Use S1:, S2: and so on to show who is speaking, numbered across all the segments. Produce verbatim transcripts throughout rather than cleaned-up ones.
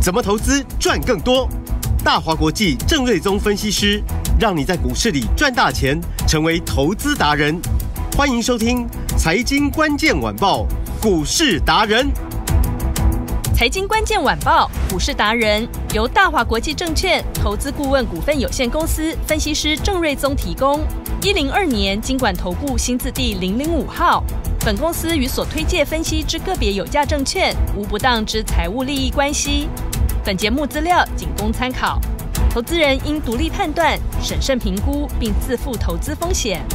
S1: 怎么投资赚更多？大华国际郑瑞宗分析师，让你在股市里赚大钱，成为投资达人。欢迎收听《财经关键晚报》股市达人。
S2: 财经关键晚报股市达人由大华国际证券投资顾问股份有限公司分析师郑瑞宗提供。一零二年金管投顾新字第零零五号。本公司与所推介分析之个别有价证券无不当之财务利益关系。本节目资料仅供参考，投资人应独立判断、审慎评估，并自负投资风险。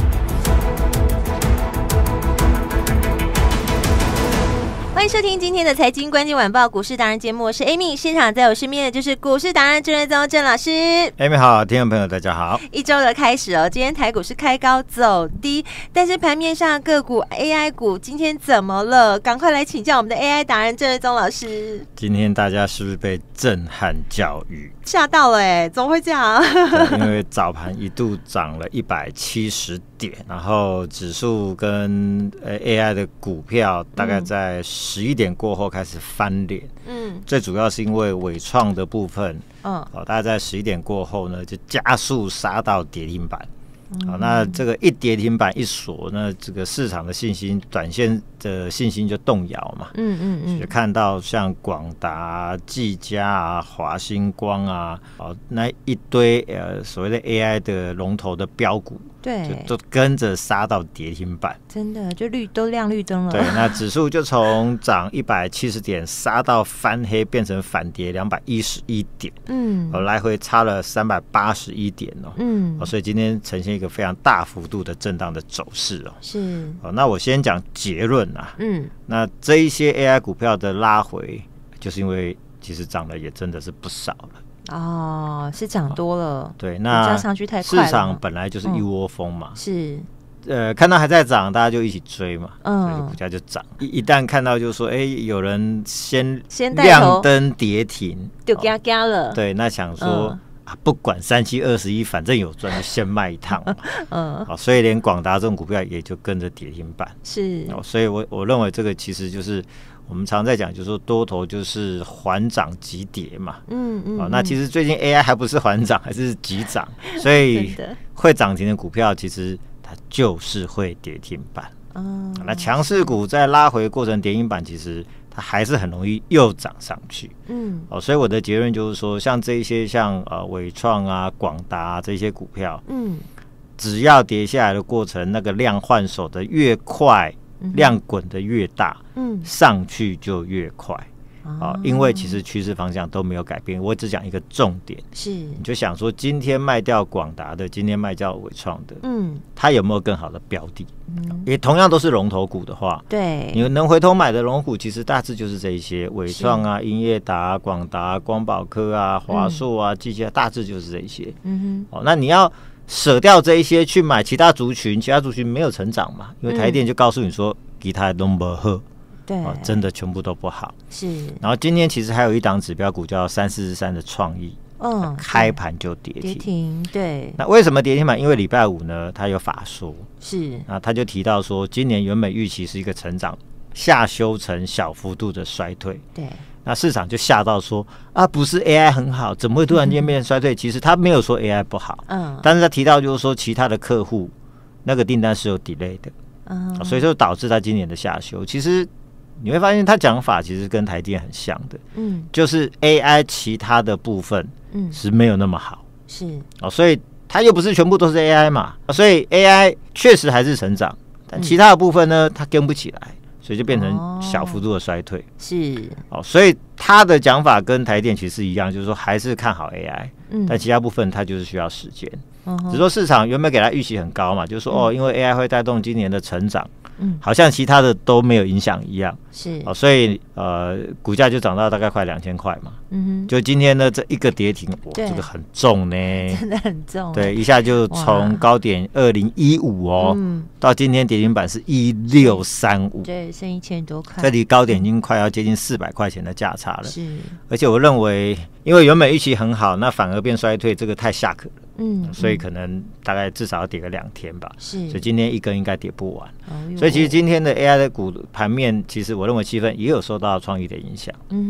S3: 欢迎收听今天的财经关键晚报股市达人节目，我是 Amy， 现场在我身边的就是股市达人郑瑞宗郑老师。
S4: Amy 好，听众朋友大家好。
S3: 一周的开始哦，今天台股是开高走低，但是盘面上个股 A I 股今天怎么了？赶快来请教我们的 A I 达人郑瑞宗老师。
S4: 今天大家是不是被震撼教育？
S3: 吓到了哎，怎么会这样？
S4: 因为早盘一度涨了一百七十点，然后指数跟 A I 的股票大概在十一点过后开始翻脸。嗯，最主要是因为伟创的部分，嗯，哦，大概在十一点过后呢，就加速杀到跌停板。好，那这个一跌停板一锁，那这个市场的信心，短线的信心就动摇嘛。嗯嗯嗯，就看到像广达、技嘉啊、华星光啊，哦，那一堆呃所谓的 A I 的龙头的标股，
S3: 对，
S4: 就都跟着杀到跌停板。
S3: 真的就绿都亮绿灯了。
S4: 对，那指数就从涨一百七十点杀到翻黑，变成反跌两百一十一点。嗯，哦，来回差了三百八十一点哦。嗯，哦，所以今天呈现一个非常大幅度的震荡的走势哦。是。哦，那我先讲结论啊。嗯。那这一些 A I 股票的拉回，就是因为其实涨的也真的是不少了。
S3: 哦，是涨多了。哦，对，
S4: 那
S3: 加上去太快了。
S4: 市场本来就是一窝蜂嘛。
S3: 嗯，是。
S4: 呃，看到还在涨，大家就一起追嘛，嗯，股价就涨。一一旦看到就是说，哎，有人先亮灯跌停，
S3: 就嘎嘎了。
S4: 对，那想说、嗯、啊，不管三七二十一，反正有赚就先卖一趟嘛。嗯，好，所以连广达这种股票也就跟着跌停板。是，哦，所以我我认为这个其实就是我们常在讲，就是说多头就是缓涨急跌嘛。嗯嗯。哦，那其实最近 A I 还不是缓涨，还是急涨，所以会涨停的股票其实。它就是会跌停板。嗯，那强势股在拉回过程跌停板，其实它还是很容易又涨上去。嗯，哦，所以我的结论就是说，像这一些像呃伟创啊、广达啊这些股票，嗯，只要跌下来的过程，那个量换手的越快，嗯、量滚的越大，嗯，上去就越快。哦，因为其实趋势方向都没有改变，我只讲一个重点，是你就想说，今天卖掉广达的，今天卖掉伟创的，嗯，它有没有更好的标的？嗯，也同样都是龙头股的话，对，你能回头买的龙头股，其实大致就是这一些，伟创啊、英业达、广达、光宝科啊、华硕啊、技嘉、嗯，大致就是这一些。嗯哼，哦，那你要舍掉这一些去买其他族群，其他族群没有成长嘛？因为台电就告诉你说，其他都不好。对、哦，真的全部都不好。是，然后今天其实还有一档指标股叫三四四三的创意，嗯，开盘就跌停。跌停，对。那为什么跌停板？因为礼拜五呢，它有法说，是，那他就提到说，今年原本预期是一个成长，下修成小幅度的衰退。对。那市场就吓到说啊，不是 A I 很好，怎么会突然间变成衰退？嗯、其实他没有说 A I 不好，嗯，但是他提到就是说，其他的客户那个订单是有 delay 的，嗯，所以就导致他今年的下修。其实。你会发现他讲法其实跟台电很像的，嗯，就是 A I 其他的部分，嗯，是没有那么好，是哦，所以它又不是全部都是 A I 嘛，所以 A I 确实还是成长，但其他的部分呢，它跟不起来，所以就变成小幅度的衰退，是哦，所以他的讲法跟台电其实一样，就是说还是看好 A I，嗯，但其他部分它就是需要时间，只是说市场原本给它预期很高嘛，就是说、嗯、哦，因为 A I 会带动今年的成长。嗯，好像其他的都没有影响一样，是哦，所以呃，股价就涨到大概快两千块嘛。嗯哼，就今天的这一个跌停，哇，这个很重呢，
S3: 真的很重。
S4: 对，一下就从高点二零一五哦、嗯，到今天跌停板是一六三五，
S3: 对，剩一千多块，
S4: 这离高点已经快要接近四百块钱的价差了。是，而且我认为，因为原本预期很好，那反而变衰退，这个太下可了。嗯，所以可能大概至少要跌个两天吧。是，所以今天一根应该跌不完。哦，所以其实今天的 A I 的股盘面，其实我认为气氛也有受到创意的影响。嗯哼，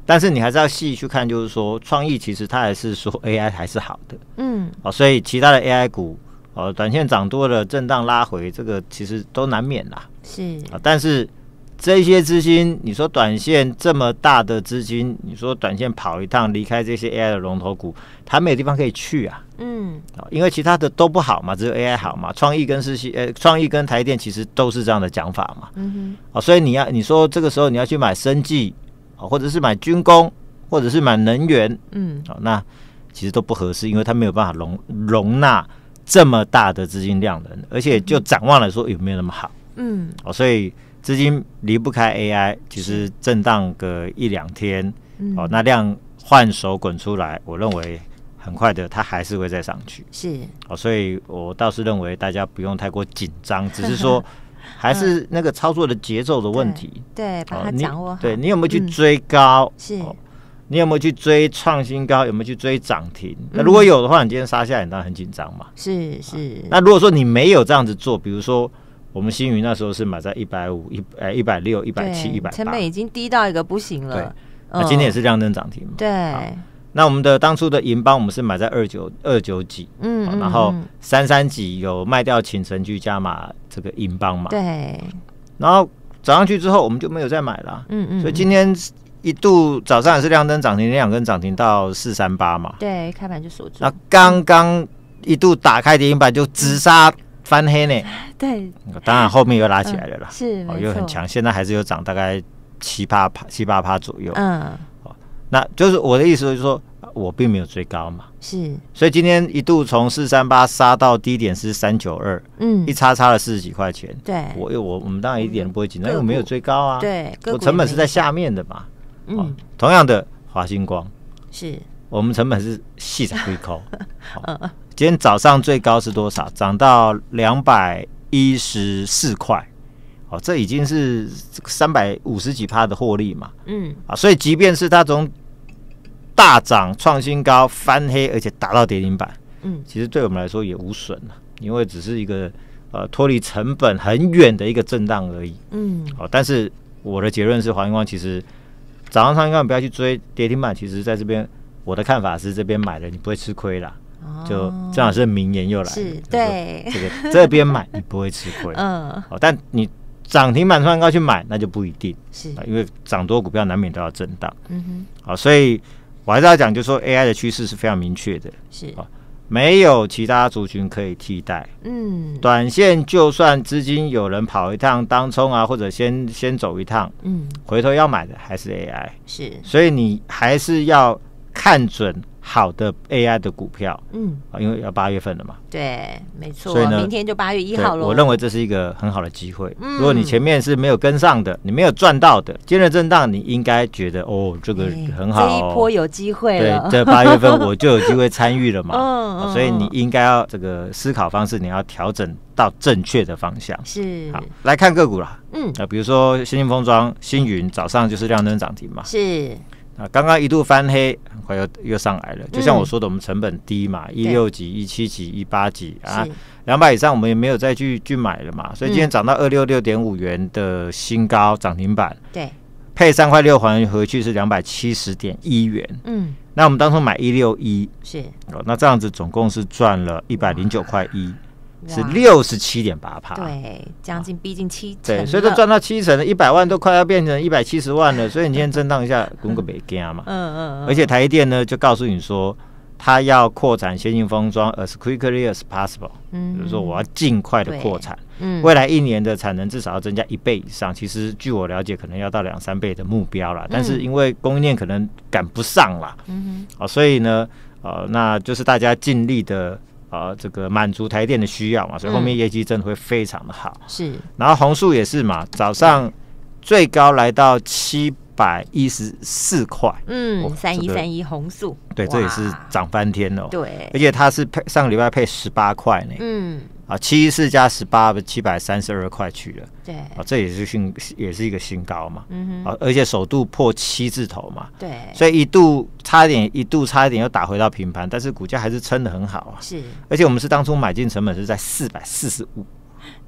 S4: 但是你还是要细去看，就是说创意其实它还是说 A I 还是好的，嗯，哦，所以其他的 A I 股，哦，短线涨多了，震荡拉回，这个其实都难免啦，是啊，但是这些资金，你说短线这么大的资金，你说短线跑一趟离开这些 A I 的龙头股，它没有地方可以去啊，嗯，因为其他的都不好嘛，只有 A I 好嘛，创意跟世芯，呃，创意跟台电其实都是这样的讲法嘛，嗯哼，哦，所以你要你说这个时候你要去买生技。或者是买军工，或者是买能源，嗯，好，那其实都不合适，因为它没有办法容容纳这么大的资金量的，而且就展望来说有没有那么好，嗯，哦，所以资金离不开 A I， 其实震荡个一两天，嗯，哦，那量换手滚出来，我认为很快的它还是会再上去，是，哦，所以我倒是认为大家不用太过紧张，只是说。还是那个操作的节奏的问题，
S3: 对，把它掌握好。
S4: 对，你有没有去追高？是，你有没有去追创新高？有没有去追涨停？那如果有的话，你今天杀下来，你当然很紧张嘛。是是。那如果说你没有这样子做，比如说我们星云那时候是买在一百五、一呃一百六、一百七、一百八，
S3: 成本已经低到一个不行了。
S4: 对，那今天也是亮灯涨停嘛。
S3: 对。
S4: 那我们的当初的银邦，我们是买在二九二九几，嗯，然后三三几有卖掉秦城去加码这个银邦嘛，对，然后涨上去之后，我们就没有再买了，嗯嗯，所以今天一度早上也是亮灯涨停，两根涨停到四三八嘛，
S3: 对，开盘就锁住，
S4: 那刚刚一度打开跌停板就直杀翻黑呢，
S3: 对，
S4: 当然后面又拉起来了啦，
S3: 是，
S4: 哦，又很强，现在还是有涨大概七八趴七八趴左右，嗯。那就是我的意思，就是说我并没有追高嘛，是，所以今天一度从四三八杀到低点是三九二，嗯，一差差了四十几块钱，对，我我我们当然一点都不会紧张，因为我没有追高啊，对，我成本是在下面的嘛，嗯，哦、同样的华星光是，我们成本是细涨亏扣，哦，今天早上最高是多少？涨到两百一十四块。哦，这已经是三百五十几趴的获利嘛，嗯，啊，所以即便是它从大涨创新高翻黑，而且打到跌停板，嗯，其实对我们来说也无损了，因为只是一个呃脱离成本很远的一个震荡而已，嗯，哦，但是我的结论是，华星光其实早上创新高不要去追跌停板，其实在这边我的看法是这边买了你不会吃亏啦。就郑老师的名言又来了，
S3: 是对
S4: 这个这边买你不会吃亏，嗯，哦，但你涨停板创高去买那就不一定，是，因为涨多股票难免都要震荡，嗯哼，好，所以我还是要讲，就是说 A I 的趋势是非常明确的，是，没有其他族群可以替代，嗯，短线就算资金有人跑一趟当冲啊，或者先先走一趟，嗯，回头要买的还是 A I， 是，所以你还是要看准好的 A I 的股票，嗯，因为要八月份了嘛，
S3: 对，没错，所以呢，明天就八月一号了。
S4: 我认为这是一个很好的机会。嗯，如果你前面是没有跟上的，你没有赚到的，今天的震荡，你应该觉得哦，这个很好，哦，
S3: 这一波有机会了。
S4: 对，这八月份我就有机会参与了嘛。嗯，哦，所以你应该要这个思考方式，你要调整到正确的方向。是，好，来看个股啦。嗯，啊，比如说先进封装、星云，早上就是亮灯涨停嘛。是。啊，刚刚一度翻黑，很快又又上来了。就像我说的，我们成本低嘛，一六几、一七几、一八几啊，两百以上我们也没有再去去买了嘛。所以今天涨到二六六点五元的新高涨停板，对，配三块六还回去是两百七十点一元。嗯，那我们当初买一六一，是，哦，那这样子总共是赚了一百零九块一。是六十七点八趴，
S3: 对，将近逼近七成，
S4: 对，所以都赚到七成了，一百万都快要变成一百七十万了，所以你今天震荡一下，滚个没惊嘛，嗯嗯，而且台积电呢就告诉你说，它要扩产先进封装 as quickly as possible，嗯，就是说我要尽快的扩产，嗯，未来一年的产能至少要增加一倍以上，其实据我了解，可能要到两三倍的目标啦，但是因为供应链可能赶不上啦，嗯哼，哦，所以呢，呃，那就是大家尽力的。呃，这个满足台电的需要嘛，所以后面业绩真的会非常的好。是，然后红树也是嘛，早上最高来到七百一十四块，
S3: 嗯，三一三一红树，
S4: 对，这也是涨翻天了。对，而且它是配上个礼拜配十八块呢，嗯，啊，七一四加十八，七百三十二块去了。对，啊，这也是新，也是一个新高嘛。嗯哼，啊，而且首度破七字头嘛。对，所以一度差一点，一度差一点又打回到平盘，但是股价还是撑得很好啊。是，而且我们是当初买进成本是在四百四十五。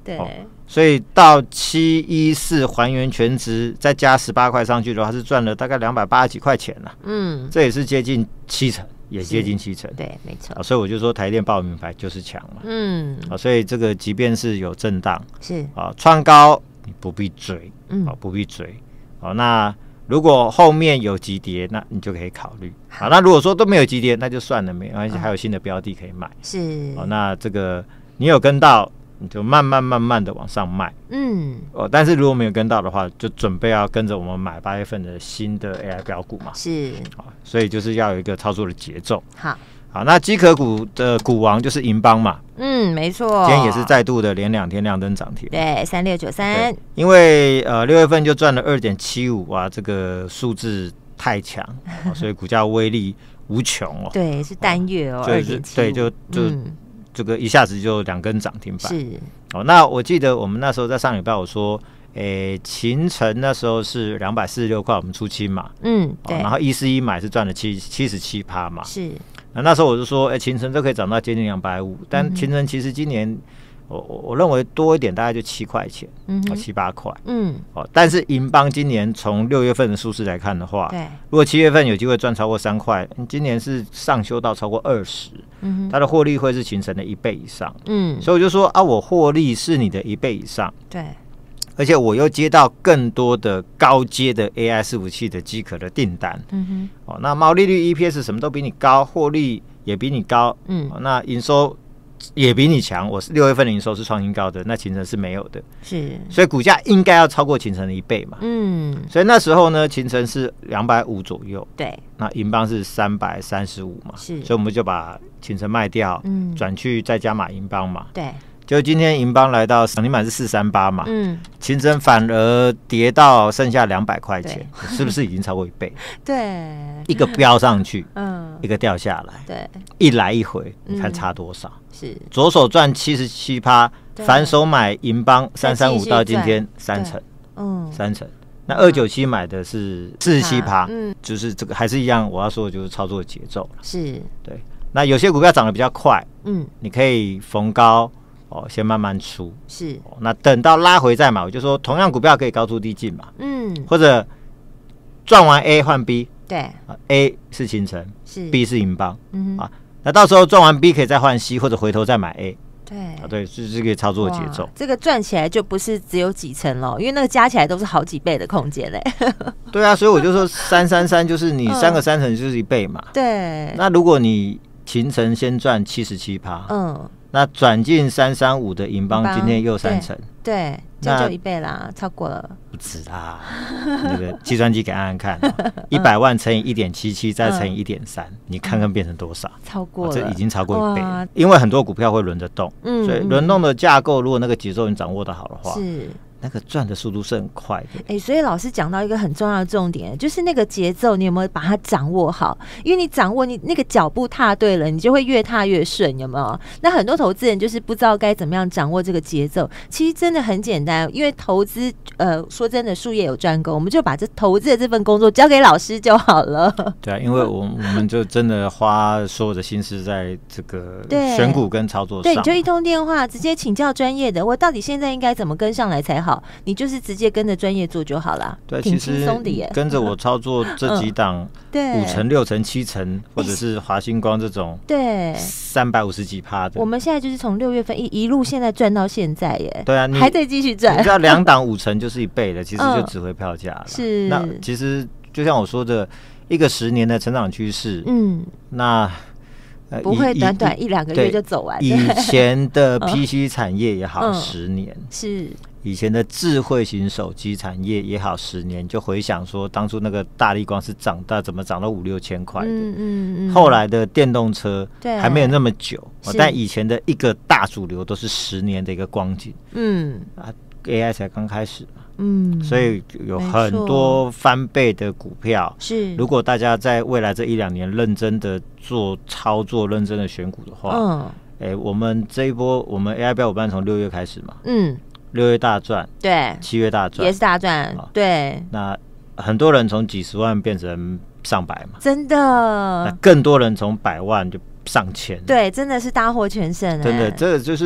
S3: 对、哦，
S4: 所以到七一四还原全值，再加十八块上去的话，是赚了大概两百八十几块钱了、啊。嗯，这也是接近七成。也接近七成，
S3: 对，没错、
S4: 啊。所以我就说台电报名牌就是强嘛。嗯，啊，所以这个即便是有震荡，是啊，创高你不必追，嗯，啊，不必追。好、啊，那如果后面有急跌，那你就可以考虑。好、啊，那如果说都没有急跌，那就算了，没关系，还有新的标的可以买。是，哦、啊，那这个你有跟到，你就慢慢慢慢的往上卖。嗯，哦，但是如果没有跟到的话，就准备要跟着我们买八月份的新的 A I 标股嘛。是，啊，所以就是要有一个操作的节奏。好，好，那机壳股的股王就是银邦嘛。
S3: 嗯，没错，
S4: 今天也是再度的连两天亮灯涨停。
S3: 对，三六九三。
S4: 因为呃六月份就赚了二点七五，哇，这个数字太强、哦，所以股价威力无穷哦。
S3: 对，是单月哦，二点七五。
S4: 对，就就。嗯这个一下子就两根涨停板，是哦。那我记得我们那时候在上礼拜我说，诶，勤诚那时候是两百四十六块，我们出清嘛，嗯，对。哦、然后一四一买是赚了七七十七趴嘛，是。那那时候我就说，诶，勤诚都可以涨到接近两百五，但勤诚其实今年。我我认为多一点，大概就七块钱，嗯，七八块，嗯，哦，但是银邦今年从六月份的数字来看的话，对，如果七月份有机会赚超过三块，今年是上修到超过二十，嗯，它的获利会是形成的一倍以上，嗯，所以我就说啊，我获利是你的一倍以上，对，而且我又接到更多的高阶的 A I 伺服器的机壳的订单，嗯哼，哦，那毛利率 E P S 什么都比你高，获利也比你高，嗯，哦、那营收。也比你强，我是六月份的营收是创新高的，那勤诚是没有的，是，所以股价应该要超过勤诚的一倍嘛，嗯，所以那时候呢，勤诚是两百五左右，对，那银邦是三百三十五嘛，是，所以我们就把勤诚卖掉，嗯，转去再加码银邦嘛，对。就今天银邦来到涨停板是四三八嘛，嗯，勤诚反而跌到剩下两百块钱，是不是已经超过一倍？对，一个飙上去，嗯，一个掉下来，对，一来一回，你看差多少？是左手赚七十七趴，反手买银邦三三五到今天三成，嗯，三成。那二九七买的是四十七趴，嗯，就是这个还是一样，我要说的就是操作节奏是对。那有些股票涨得比较快，嗯，你可以逢高。哦，先慢慢出是、哦，那等到拉回再买，我就说同样股票可以高出低进嘛，嗯，或者赚完 A 换 B， 对、啊、，A 是勤诚，是 B 是银邦，嗯啊，那到时候赚完 B 可以再换 C， 或者回头再买 A， 对，啊对，是这个操作节奏，
S3: 这个赚起来就不是只有几成了，因为那个加起来都是好几倍的空间嘞。
S4: 对啊，所以我就说三三三就是你三个三成就是一倍嘛，对，那如果你勤诚先赚七十七趴，嗯。那转进三三五的银邦，今天又三成，
S3: 对，这就一倍啦，超过了。
S4: 不止啦，那个计算机给按按看，一百万乘以一点七七，再乘以一点三，你看看变成多少？
S3: 超过了，
S4: 这已经超过一倍了。因为很多股票会轮着动，嗯，所以轮动的架构，如果那个节奏你掌握的好的话，是。那个赚的速度是很快的，
S3: 哎、欸，所以老师讲到一个很重要的重点，就是那个节奏，你有没有把它掌握好？因为你掌握你那个脚步踏对了，你就会越踏越顺，有没有？那很多投资人就是不知道该怎么样掌握这个节奏。其实真的很简单，因为投资，呃，说真的，术业有专攻，我们就把这投资的这份工作交给老师就好了。
S4: 对啊，因为我我们就真的花所有的心思在这个选股跟操作上。
S3: 对，你就一通电话直接请教专业的，我到底现在应该怎么跟上来才好？你就是直接跟着专业做就好了，
S4: 对，
S3: 挺轻松的耶。
S4: 跟着我操作这几档，对，五成、六成、七成，或者是华星光这种，对，三百五十几趴的。
S3: 我们现在就是从六月份一一路现在赚到现在耶，
S4: 对啊，
S3: 还在继续赚。
S4: 你知道两档五成就是一倍的，其实就值回票价了。是，那其实就像我说的，一个十年的成长趋势，嗯，那。
S3: 呃、不会短短一两个月就走完。
S4: 以前的 P C 产业也好，十年、嗯、是以前的智慧型手机产业也好，十年就回想说，当初那个大立光是涨到怎么涨到五六千块的，嗯嗯嗯，后来的电动车还没有那么久，但以前的一个大主流都是十年的一个光景，嗯啊 ，A I 才刚开始嘛。嗯，所以有很多翻倍的股票是，如果大家在未来这一两年认真的做操作、认真的选股的话，嗯，哎、欸，我们这一波我们 A I 标股班从六月开始嘛，嗯，六月大赚，对，七月大赚
S3: 也是大赚，对，
S4: 那很多人从几十万变成上百嘛，
S3: 真的，
S4: 那更多人从百万就上千，
S3: 对，真的是大获全胜、欸，
S4: 真的，这个就是。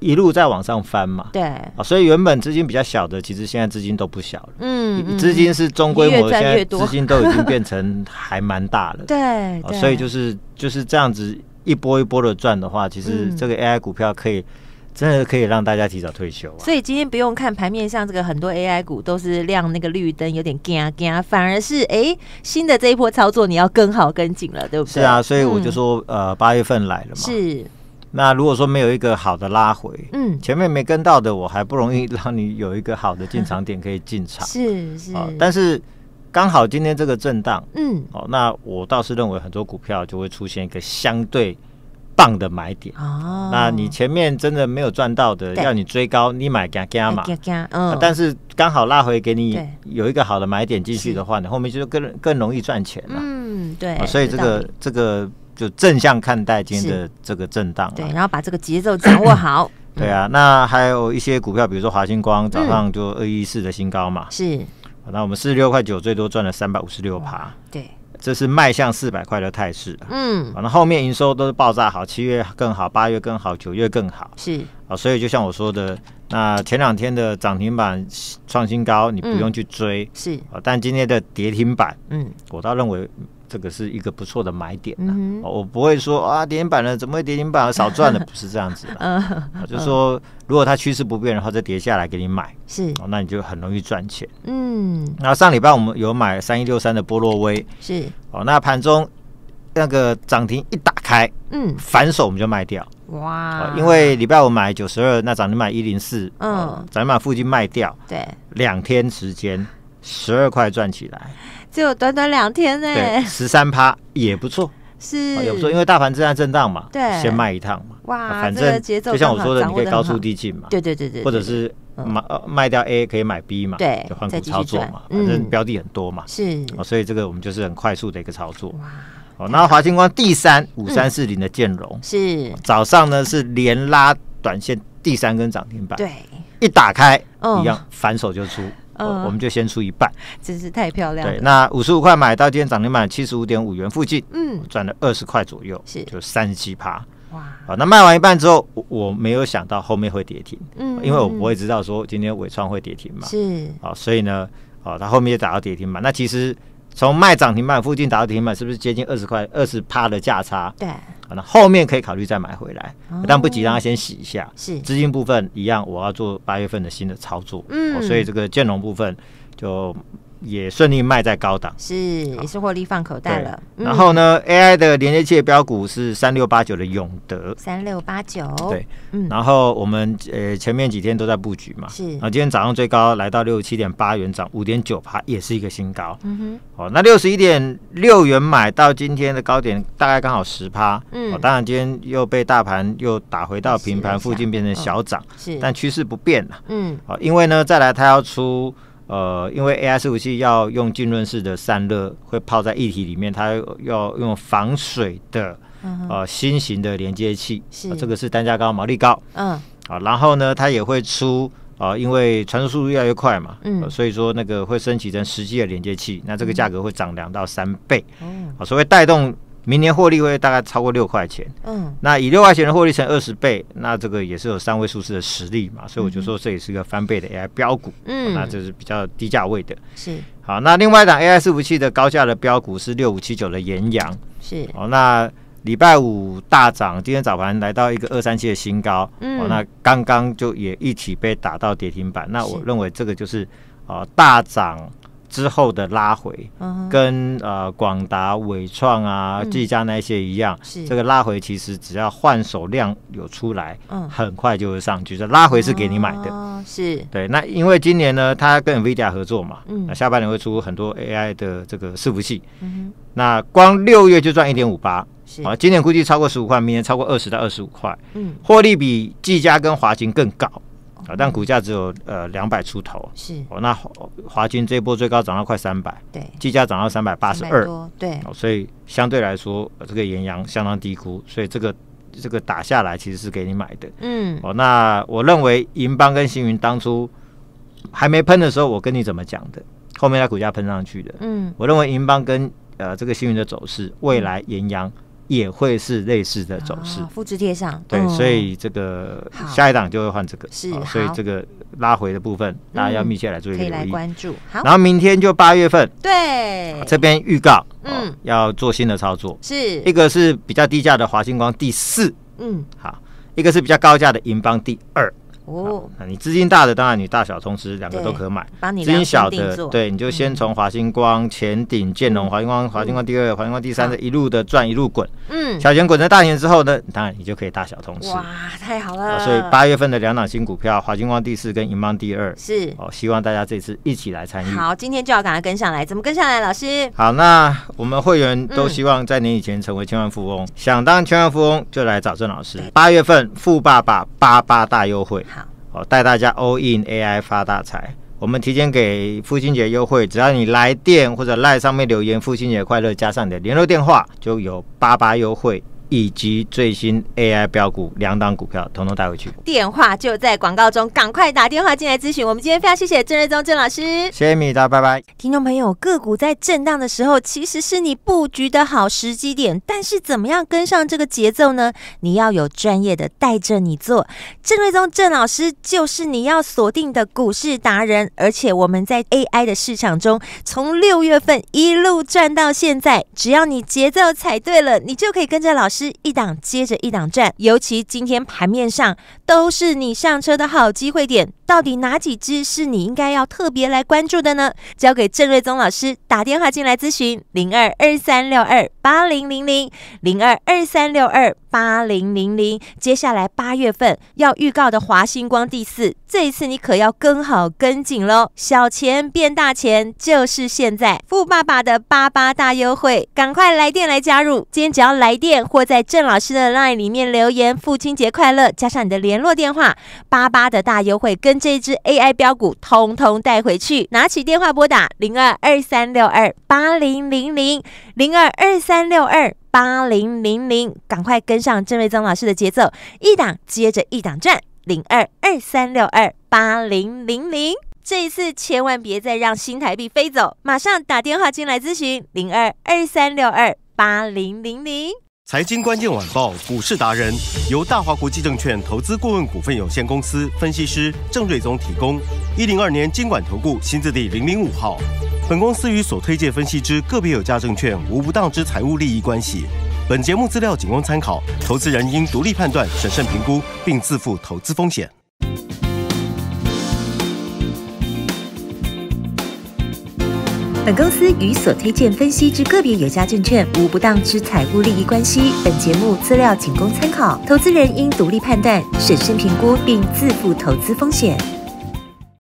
S4: 一路在往上翻嘛，
S3: 对、
S4: 啊，所以原本资金比较小的，其实现在资金都不小了，
S3: 嗯，
S4: 资金是中规模，
S3: 现
S4: 在资金都已经变成还蛮大了，
S3: 对、
S4: 啊，所以就是就是这样子一波一波的赚的话，其实这个 A I 股票可以。真的可以让大家提早退休、啊，
S3: 所以今天不用看盘面上这个很多 A I 股都是亮那个绿灯，有点惊惊，反而是哎、欸、新的这一波操作你要跟好跟紧了，对不对？
S4: 是啊，所以我就说、嗯、呃八月份来了嘛，
S3: 是。
S4: 那如果说没有一个好的拉回，
S3: 嗯，
S4: 前面没跟到的，我还不容易让你有一个好的进场点可以进场，
S3: 是是、
S4: 哦，但是刚好今天这个震荡，
S3: 嗯，
S4: 哦，那我倒是认为很多股票就会出现一个相对棒的买点哦，那你前面真的没有赚到的，要你追高，你买加加嘛，嗯、啊，但是刚好拉回给你有一个好的买点进去的话，你后面就更更容易赚钱了。
S3: 嗯，对、
S4: 啊，所以这个这个就正向看待今天的这个震荡，
S3: 对，然后把这个节奏掌握好。
S4: 对啊，那还有一些股票，比如说华星光，早上就二一四的新高嘛，
S3: 是，
S4: 那我们四十六块九，最多赚了三百五十六趴，
S3: 对。
S4: 这是迈向四百块的态势，
S3: 嗯，
S4: 那后面营收都是爆炸好，七月更好，八月更好，九月更好，
S3: 是
S4: 啊，所以就像我说的，那前两天的涨停板创新高，你不用去追，
S3: 嗯、是
S4: 啊，但今天的跌停板，
S3: 嗯，
S4: 我倒认为这个是一个不错的买点啦、
S3: 嗯、
S4: 我不会说啊，跌停板了怎么会跌停板了少赚了，不是这样子的，嗯，就是说如果它趋势不变的话，再跌下来给你买，
S3: 是，
S4: 哦，那你就很容易赚钱，
S3: 嗯，
S4: 那上礼拜我们有买三一六三的波洛威，
S3: 是，
S4: 哦，那盘中那个涨停一打开，嗯，反手我们就卖掉，哇，哦、因为礼拜五买九十二，那涨停买一零四，嗯，涨停板附近卖掉，
S3: 对，
S4: 两天时间十二块赚起来。
S3: 只有短短两天呢、欸，
S4: 对，十三趴也不错，
S3: 是、
S4: 哦、也不错，因为大盘正在震荡嘛，
S3: 对，
S4: 先卖一趟嘛，
S3: 哇，
S4: 反正
S3: 节奏
S4: 就像我说的，你可以高出低进嘛，
S3: 对对对 对, 對，
S4: 或者是卖、嗯、卖掉 A 可以买 B 嘛，
S3: 对，
S4: 就换股操作嘛，
S3: 反
S4: 正标的很多嘛，
S3: 是、
S4: 哦，所以这个我们就是很快速的一个操作，哇，哦，那华星光第三五三四零的建融、
S3: 嗯、是
S4: 早上呢是连拉短线第三根涨停板，
S3: 对，
S4: 一打开、嗯、一样反手就出。嗯、我们就先出一半，
S3: 真是太漂亮了。
S4: 对，那五十五块买到今天涨停板七十五点五元附近，嗯，赚了二十块左右，
S3: 是
S4: 就三十七趴。哇，好，那卖完一半之后，我我没有想到后面会跌停，嗯，因为我不会知道说今天伟创会跌停嘛，
S3: 是，
S4: 好，所以呢，好，它后面就打到跌停板。那其实从卖涨停板附近打到跌停板，是不是接近二十块、二十趴的价差？
S3: 对。
S4: 那后面可以考虑再买回来，哦、但不急，让它先洗一下。
S3: 是
S4: 资金部分一样，我要做八月份的新的操作。嗯、哦，所以这个建融部分就也顺利卖在高档，
S3: 是也是获利放口袋了。
S4: 嗯、然后呢 ，A I 的连接器的标股是三六八九的永德，
S3: 三六八九
S4: 对，嗯。然后我们呃前面几天都在布局嘛，
S3: 是。
S4: 啊，今天早上最高来到六十七点八元，涨五点九趴，也是一个新高。嗯哼。哦，那六十一点六元买到今天的高点，大概刚好十趴。嗯。哦，当然今天又被大盘又打回到平盘附近，变成小涨。是。但趋势不变了。嗯。好，因为呢，再来它要出。呃，因为 A I 伺服器要用浸润式的散热，会泡在液体里面，它要用防水的、嗯、呃新型的连接器，是、呃、这个是单价高、毛利高，嗯，好、呃，然后呢，它也会出呃，因为传输速度越来越快嘛，嗯、呃，所以说那个会升级成实际的连接器，那这个价格会涨两到三倍，嗯，好、呃，所以带动。明年获利会大概超过六块钱，嗯，那以六块钱的获利乘二十倍，那这个也是有三位数字的实力嘛，所以我就说这也是一个翻倍的 A I 标股，嗯，那这是比较低价位的，
S3: 是
S4: 好。那另外一档 A I 伺服器的高价的标股是六五七九的延阳，
S3: 是
S4: 哦，那礼拜五大涨，今天早盘来到一个二三七的新高，嗯，哦，那刚刚就也一起被打到跌停板，那我认为这个就是呃大涨。之后的拉回，嗯、跟呃广达、伟创啊、技嘉那些一样，嗯、这个拉回其实只要换手量有出来，嗯、很快就会上去。这拉回是给你买的，哦、
S3: 是
S4: 对。那因为今年呢，它跟 NVIDIA 合作嘛，嗯、那下半年会出很多 A I 的这个伺服器，嗯、那光六月就赚一点五八，啊，今年估计超过十五块，明年超过二十到二十五块，嗯，获利比技嘉跟华擎更高。啊，但股价只有呃两百出头，
S3: 是
S4: 哦。那华金这一波最高涨到快三百，
S3: 对，
S4: 技嘉涨到三百八十二，
S3: 对、
S4: 哦，所以相对来说，呃、这个延阳相当低估，所以这个这个打下来其实是给你买的，嗯，哦。那我认为银邦跟星云当初还没喷的时候，我跟你怎么讲的？后面它股价喷上去的，嗯，我认为银邦跟呃这个星云的走势，未来延阳也会是类似的走势，
S3: 哦、复制贴上。
S4: 对，嗯、所以这个下一档就会换这个，
S3: 是、
S4: 哦，所以这个拉回的部分，大家要密切来做一个留意，
S3: 可以来关注。好，
S4: 然后明天就八月份，
S3: 对，
S4: 这边预告，
S3: 嗯、
S4: 哦，要做新的操作，
S3: 是
S4: 一个是比较低价的华星光第四，
S3: 嗯，
S4: 好，一个是比较高价的银邦第二。
S3: 哦，
S4: 那你资金大的，当然你大小同时两个都可买。资金小的，对，你就先从华星光、前鼎、建隆、华星光、华星光第二、华星光第三的一路的赚一路滚。嗯，小钱滚成大钱之后呢，当然你就可以大小同时。
S3: 哇，太好了！
S4: 所以八月份的两档新股票，华星光第四跟银邦第二，
S3: 是
S4: 哦，希望大家这次一起来参与。
S3: 好，今天就要赶快跟上来，怎么跟上来？老师，
S4: 好，那我们会员都希望在年以前成为千万富翁，嗯、想当千万富翁就来找郑老师。八月份富爸爸八八大优惠，
S3: 好。
S4: 哦，带大家 all in A I 发大财。我们提前给父亲节优惠，只要你来电或者 LINE 上面留言父亲节快乐，加上你的联络电话，就有八八优惠以及最新 A I 标股两档股票统统带回去。
S3: 电话就在广告中，赶快打电话进来咨询。我们今天非常谢谢郑瑞宗郑老师，谢
S4: 谢米达，拜拜。
S3: 听众朋友，个股在震荡的时候，其实是你布局的好时机点，但是怎么样跟上这个节奏呢？你要有专业的带着你做。郑瑞宗郑老师就是你要锁定的股市达人，而且我们在 A I 的市场中，从六月份一路赚到现在，只要你节奏踩对了，你就可以跟着老师一档接着一档赚，尤其今天盘面上都是你上车的好机会点，到底哪几支是你应该要特别来关注的呢？交给郑瑞宗老师打电话进来咨询零二二三六二八零零零零二二三六二八零零零。接下来八月份要预告的华星光第四，这一次你可要跟好跟紧喽！小钱变大钱就是现在，富爸爸的八八大优惠，赶快来电来加入！今天只要来电或在郑老师的 LINE 里面留言父亲节快乐，加上你的联络电话，八八的大优惠跟这支 A I 标股通通带回去。拿起电话拨打零二二三六二八零零零零二二三六二八零零零，赶快跟上郑瑞宗老师的节奏，一档接着一档赚。零二二三六二八零零零，这一次千万别再让新台币飞走，马上打电话进来咨询零二二三六二八零零零。
S1: 财经关键晚报股市达人由大华国际证券投资顾问股份有限公司分析师郑瑞宗提供。一零二年金管投顾新字第零零五号。本公司与所推介分析之个别有价证券无不当之财务利益关系。本节目资料仅供参考，投资人应独立判断、审慎评估，并自负投资风险。
S5: 本公司与所推荐分析之个别有价证券无不当之财务利益关系。本节目资料仅供参考，投资人应独立判断、审慎评估，并自负投资风险。